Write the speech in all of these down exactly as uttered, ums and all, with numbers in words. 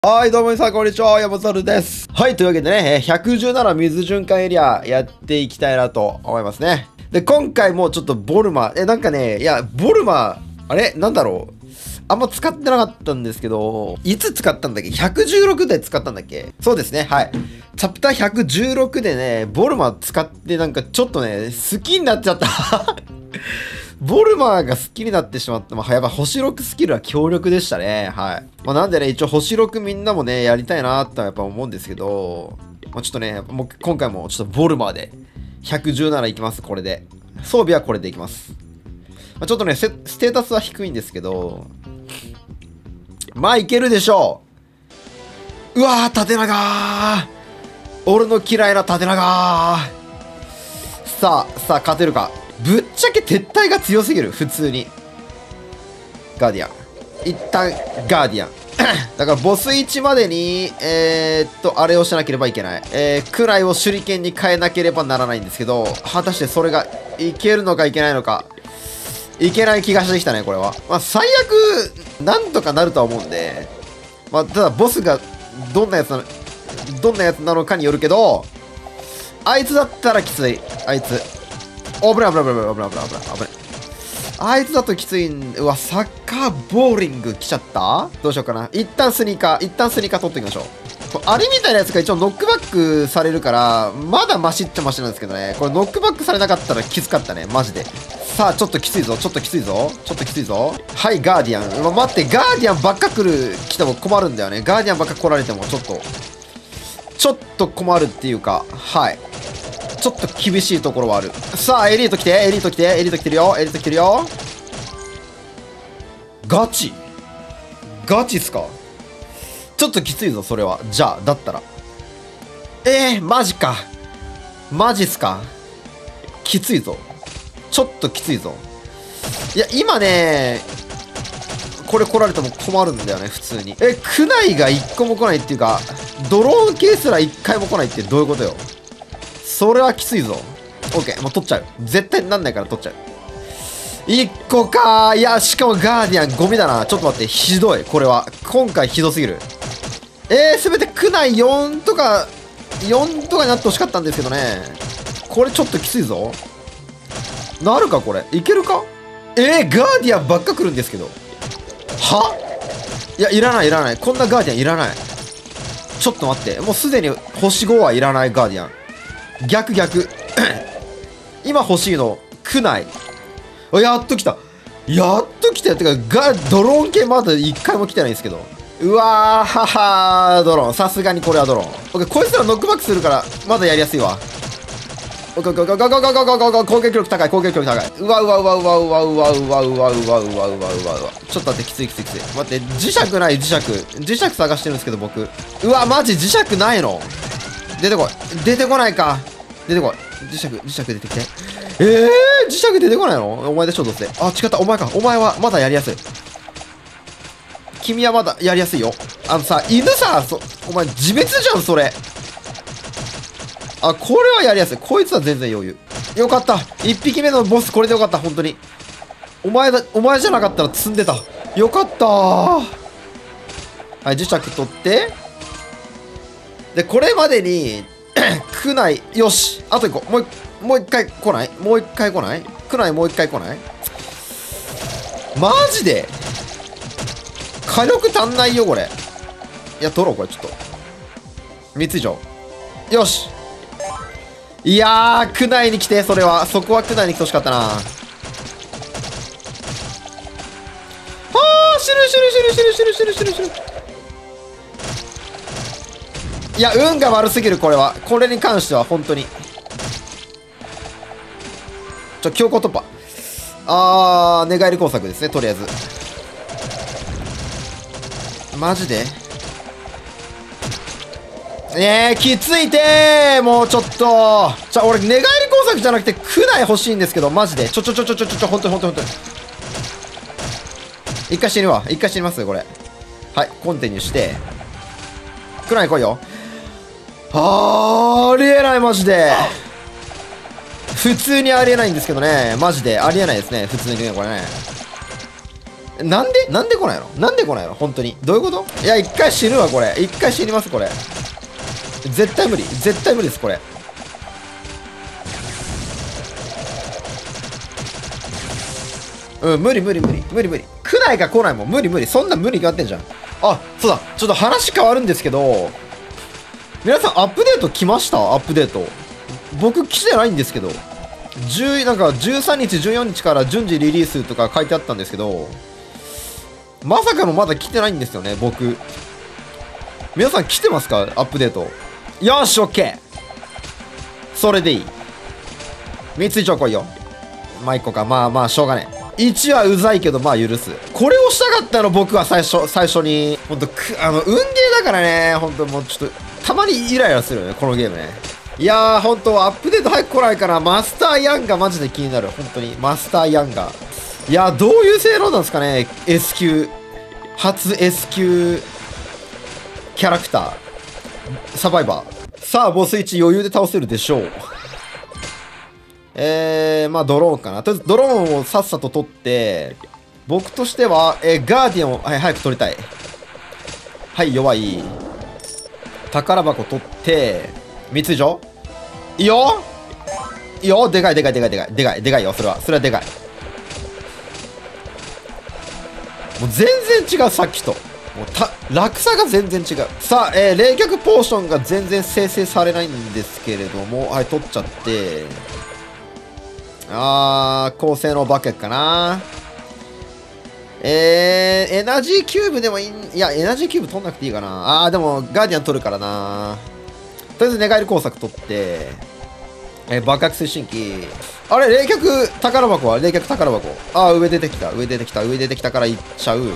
はい、どうも皆さん、こんにちは。山猿です。はい、というわけでね、ひゃくじゅうなな水循環エリアやっていきたいなと思いますね。で、今回もちょっとボルマ、え、なんかね、いや、ボルマ、あれなんだろうあんま使ってなかったんですけど、いつ使ったんだっけ ?ひゃくじゅうろく で使ったんだっけ。そうですね、はい。チャプターひゃくじゅうろくでね、ボルマ使ってなんかちょっとね、好きになっちゃった。ボルマーが好きになってしまった。まあ、やっぱ星ろくスキルは強力でしたね。はい。まあ、なんでね、一応星ろくみんなもね、やりたいなってやっぱ思うんですけど、まあ、ちょっとね、もう今回もちょっとボルマーでひゃくじゅうなないきます、これで。装備はこれでいきます。まあ、ちょっとね、ステータスは低いんですけど、まあ、いけるでしょう。うわー、縦長ー。俺の嫌いな縦長ー。さあ、さあ、勝てるか。ぶっちゃけ撤退が強すぎる、普通に。ガーディアン。一旦、ガーディアン。だから、ボスいちまでに、えー、っと、あれをしなければいけない。えー、クライを手裏剣に変えなければならないんですけど、果たしてそれがいけるのかいけないのか。いけない気がしてきたね、これは。まあ、最悪、なんとかなるとは思うんで。まあ、ただ、ボスが、どんなやつなの、どんなやつなのかによるけど、あいつだったらきつい。あいつ。危ない危ない危ない危ない危ない危ない危ない。あいつだときついん。うわ、サッカーボーリング来ちゃった。どうしようかな。一旦スニーカー、一旦スニーカー取っておきましょう。あれみたいなやつが一応ノックバックされるから、まだマシっちゃマシなんですけどね。これノックバックされなかったらきつかったね、マジで。さあ、ちょっときついぞ、ちょっときついぞ、ちょっときついぞ。はい、ガーディアン。うわ、待って、ガーディアンばっか来る、来ても困るんだよね。ガーディアンばっか来られてもちょっと、ちょっと困るっていうか、はい。ちょっと厳しいところはある。さあ、エリート来て、エリート来て、エリート来てるよ、エリート来てるよ。ガチガチっすか。ちょっときついぞ、それは。じゃあ、だったら。えー、マジか。マジっすか。きついぞ。ちょっときついぞ。いや、今ね、これ来られても困るんだよね、普通に。え、区内が一個も来ないっていうか、ドローンケースら一回も来ないってどういうことよ。それはきついぞ。オッケー、もう取っちゃう。絶対なんないから取っちゃう。いっこかー。いや、しかもガーディアンゴミだな。ちょっと待って、ひどい。これは。今回ひどすぎる。えー、せめて区内よんとか、よんとかになってほしかったんですけどね。これちょっときついぞ。なるかこれ。いけるか。えー、ガーディアンばっか来るんですけど。はいや、いらないいらない。こんなガーディアンいらない。ちょっと待って。もうすでに星ごはいらないガーディアン。逆逆。今欲しいの、区内。やっと来た。やっと来たよ。てか、ガ、ドローン系まだ一回も来てないんですけど。うわー、ははー、ドローン。さすがにこれはドローン。オッケー、こいつらノックバックするから、まだやりやすいわ。オッケー、オッケー、オッケー、オッケー、オッケー、オッケー、オッケー、攻撃力高い、攻撃力高い。うわうわうわうわうわうわうわうわうわうわうわうわうわうわ。ちょっと待って、きついきついきつい。待って、磁石ない、磁石。磁石探してるんですけど、僕。うわ、マジ磁石ないの。出てこい。出てこないか。出てこい。磁石、磁石出てきて。えー、磁石出てこないの。お前でしょ、どうせ。あ、違った。お前か。お前はまだやりやすい。君はまだやりやすいよ。あのさ、犬さ、そ、お前自滅じゃん、それ。あ、これはやりやすい。こいつは全然余裕。よかった。一匹目のボス、これでよかった、本当に。お前だ、お前じゃなかったら積んでた。よかったー。はい、磁石取って。で、これまでに、区内、よし。あと一個。もう、もう一回来ないもう一回来ない区内もう一回来ないマジで火力足んないよ、これ。いや、取ろう、これ、ちょっと。三つ以上。よし。いやー、区内に来て、それは。そこは区内に来てほしかったな。はー、死ぬ死ぬ死ぬ死ぬ死ぬ死ぬ死ぬ死ぬ。いや、運が悪すぎる、これは。これに関しては、本当に。ちょ、強行突破。あー、寝返り工作ですね、とりあえず。マジでえー、きついてー。もうちょっと。じゃ、俺、寝返り工作じゃなくて、区内欲しいんですけど、マジで。ちょちょちょちょちょちょ、ほんとにほんとにほんとに。一回死ぬわ。一回死にますよ、これ。はい、コンティニューして。区内来いよ。あー、ありえない、マジで。普通にありえないんですけどね。マジでありえないですね。普通にね、これね。 なんでなんで来ないのなんで来ないの本当に。どういうこと？いや、一回死ぬわ、これ。一回死にます、これ。絶対無理。絶対無理です、これ。うん、無理無理無理。無理無理。来ないか来ないもん。無理無理。そんな無理決まってんじゃん。あ、そうだ。ちょっと話変わるんですけど、皆さんアップデート来ました？アップデート。僕来てないんですけど。じゅう、なんかじゅうさんにち、じゅうよっかから順次リリースとか書いてあったんですけど、まさかのまだ来てないんですよね、僕。皆さん来てますか？アップデート。よし、オッケー。それでいい。三つ以上来いよ。まあ、一個か。まあまあ、しょうがねえ。いちはうざいけど、まあ許す。これをしたかったの、僕は最初、最初に。ほんと、く、あの、運ゲーだからね、ほんともうちょっと、たまにイライラするよね、このゲームね。いやー、ほんと、アップデート早く来ないから、マスターヤンがマジで気になる。ほんとに。マスターヤンが。いやー、どういう性能なんですかね、S 級。初 S 級キャラクター。サバイバー。さあ、ボスいち余裕で倒せるでしょう。えー、まあドローンかな。とりあえずドローンをさっさと取って、僕としては、えー、ガーディアンを、はい、早く取りたい。はい、弱い。宝箱取って、みっつ以上いいよいいよでかいでかいでかいでかい。でかい、でかいよ、それは。それはでかい。もう全然違う、さっきと。もうた、落差が全然違う。さあ、えー、冷却ポーションが全然生成されないんですけれども、はい、取っちゃって、あー、高性能バケかな。えー、エナジーキューブでもいい、いや、エナジーキューブ取んなくていいかな。あー、でも、ガーディアン取るからな。とりあえず、寝返り工作取って、えー、爆発推進機。あれ、冷却宝箱は冷却宝箱。あー、上出てきた、上出てきた、上出てきたから行っちゃう。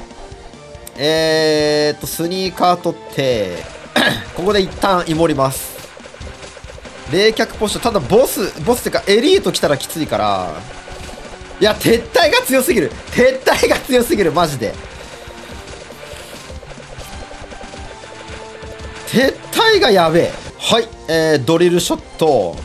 えーっと、スニーカー取って、ここで一旦イモります。冷却ポッション、ただボス、ボスってかエリート来たらきついから、いや、撤退が強すぎる。撤退が強すぎる、マジで。撤退がやべえ。はい、えー、ドリルショット。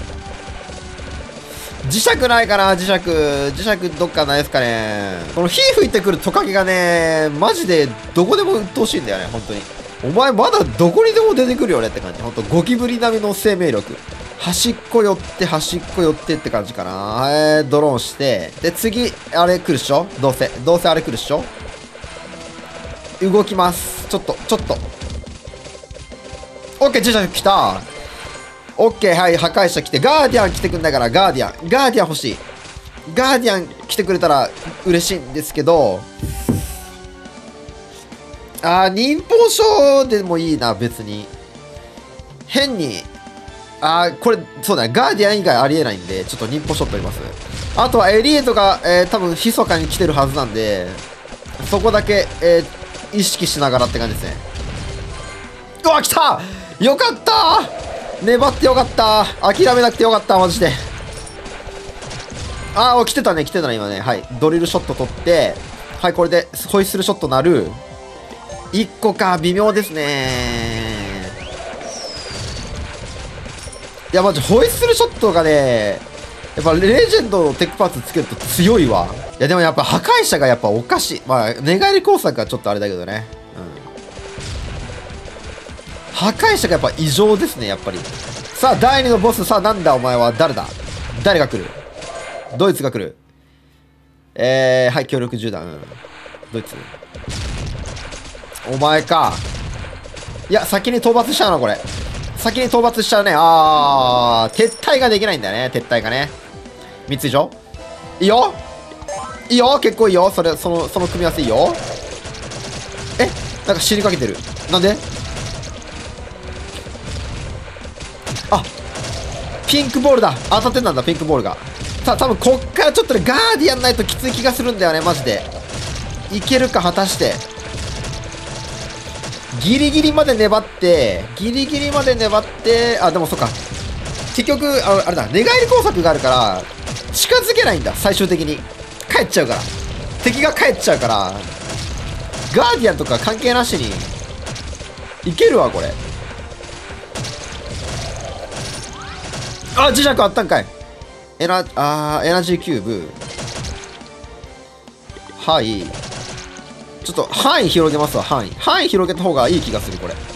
磁石ないかな、磁石。磁石どっかないですかね。この火吹いてくるトカゲがね、マジでどこでも鬱陶しいんだよね、本当に。お前まだどこにでも出てくるよねって感じ。ほんとゴキブリ並みの生命力。端っこ寄って端っこ寄ってって感じかな。えー、ドローンして。で、次、あれ来るっしょどうせ。どうせあれ来るっしょ動きます。ちょっと、ちょっと。オッケー、磁石来た。オッケー、はい、破壊者来て。ガーディアン来てくんだから、ガーディアン。ガーディアン欲しい。ガーディアン来てくれたら嬉しいんですけど、あー、忍法書でもいいな、別に。変に、あー、これ、そうだね、ガーディアン以外ありえないんで、ちょっと忍法書取ります。あとはエリートが、えー、多分、密かに来てるはずなんで、そこだけ、えー、意識しながらって感じですね。うわ、来たよかった粘ってよかった諦めなくてよかったマジで。あー、来てたね、来てたね、今ね。はい。ドリルショット取って、はい、これで、ホイッスルショットなる。いっこか、微妙ですね。いや、マジ、ホイッスルショットがね、やっぱ、レジェンドのテックパーツつけると強いわ。いや、でもやっぱ、破壊者がやっぱおかしい。まあ、寝返り工作はちょっとあれだけどね。うん。破壊者がやっぱ異常ですね、やっぱり。さあ、だいにのボス、さあ、なんだ、お前は。誰だ誰が来るドイツが来る。えー、はい、協力銃弾。うん、ドイツ。お前か。いや、先に討伐しちゃうな、これ。先に討伐しちゃうね。あー、撤退ができないんだよね、撤退がね。みっつ以上いいよいいよ結構いいよそれ、その、その組み合わせいいよ。えなんか死にかけてる。なんであ、ピンクボールだ。当たってんなんだ、ピンクボールが。さあ、多分こっからちょっとね、ガーディアンないときつい気がするんだよね、マジで。いけるか、果たして。ギリギリまで粘って、ギリギリまで粘って、あ、でもそっか。結局、ああれだ、寝返り工作があるから、近づけないんだ、最終的に。帰っちゃうから。敵が帰っちゃうから、ガーディアンとか関係なしに、いけるわ、これ。あ、磁石あったんかい。エナ、あー、エナジーキューブ。 はい。ちょっと範囲広げますわ、範囲。範囲広げた方がいい気がする、これ。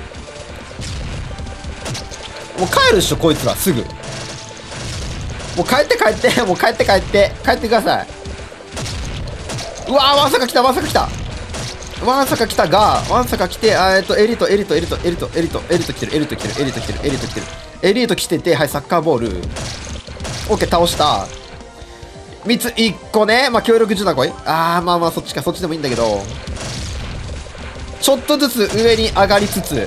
もう帰るでしょ、こいつら、すぐ。もう帰って帰って、もう帰って帰って、帰ってください。うわー、まさか来た、まさか来た。まさか来たが、まさか来て、あえっと、エリート、エリート、エリート、エリート、エリート、エリート来てる、エリート来てる、エリート来てる、エリート来てる。エリート来てて、はい、サッカーボール。オッケー、倒した。みっつ、いっこね。まあ、協力じゅなこい。あー、まあまあ、そっちか、そっちでもいいんだけど。ちょっとずつ上に上がりつつ。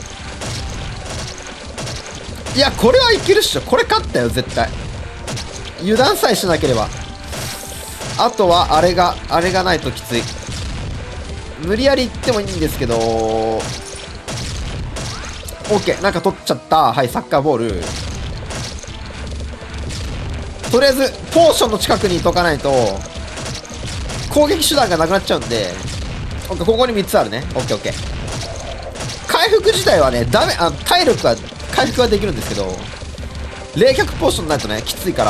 いや、これはいけるっしょ。これ勝ったよ、絶対。油断さえしなければ。あとは、あれが、あれがないときつい。無理やり行ってもいいんですけど。オッケー、なんか取っちゃった。はい、サッカーボール。とりあえず、ポーションの近くにいとかないと、攻撃手段がなくなっちゃうんで、オッケー、ここにみっつあるね。オッケー、オッケー。回復自体はね、ダメ、あ、体力は、回復はできるんですけど、冷却ポーションないとね、きついから。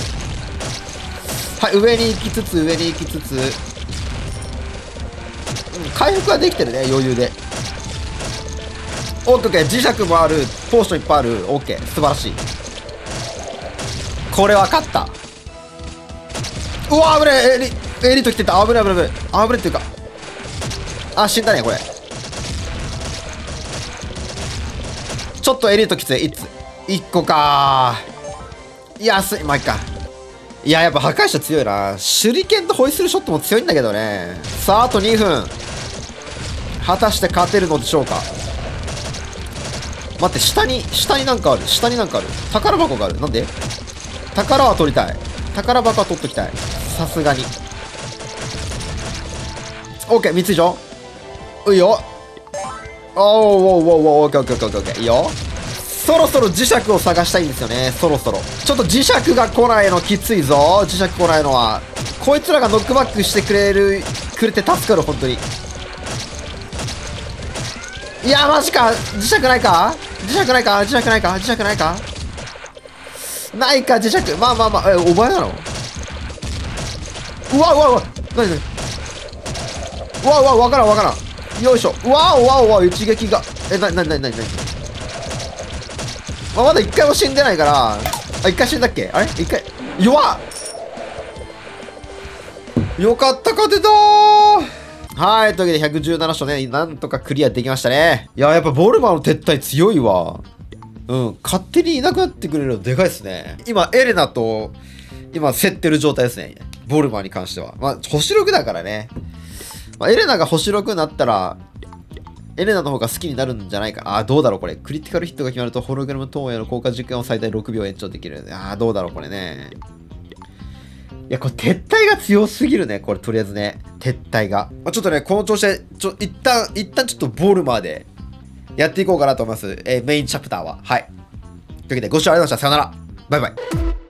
はい、上に行きつつ、上に行きつつ、うん、回復はできてるね、余裕で。オッケー、オッケー、磁石もある、ポーションいっぱいある、オッケー、素晴らしい。これは勝った。うわ、危ねえ、エリ、エリート来てた、危ねえ、危ねえ、危ねえっていうか、あ、死んだね、これ。ちょっとエリートきつい、いつ、いっこかー。安い、まあ、いっか。いや、やっぱ破壊者強いな。手裏剣とホイッスルショットも強いんだけどね。さあ、あとにふん。果たして勝てるのでしょうか。待って、下に、下になんかある。下になんかある。宝箱がある。なんで？宝は取りたい。宝箱は取っときたい。さすがに。オッケー、みっつ以上。ういよ。おーおーおーおーオッケーオッケーオッケーオッケー。いいよ。そろそろ磁石を探したいんですよね。そろそろ。ちょっと磁石が来ないのきついぞ。磁石来ないのは。こいつらがノックバックしてくれる、くれて助かる、本当に。いや、マジか。磁石ないか磁石ないか磁石ないか磁石ないかないか、磁石。まあまあまあ、え、お前なの？うわうわうわ。なになに？うわうわ、わからんわからん。よいしょ。うわおわおわ、一撃が。え、な、な、な、な、な、な、まあ、まだ一回も死んでないから。あ、一回死んだっけ？あれ一回。弱っ！よかった、勝てたー。はい、というわけでひゃくじゅうなな章ね、なんとかクリアできましたね。いや、やっぱボルマーの撤退強いわ。うん、勝手にいなくなってくれるのでかいっすね。今、エレナと、今、競ってる状態ですね。ボルマーに関しては。まあ、星ろくだからね。まあ、エレナが星ろくになったら、エレナの方が好きになるんじゃないか。あー、どうだろうこれ。クリティカルヒットが決まると、ホログラム投影の効果時間を最大ろくびょう延長できる。あー、どうだろうこれね。いや、これ撤退が強すぎるね。これ、とりあえずね。撤退が。まあ、ちょっとね、この調子で、ちょ、一旦、一旦ちょっとボルマーで、やっていこうかなと思います。えー、メインチャプターは。はい。というわけで、ご視聴ありがとうございました。さよなら。バイバイ。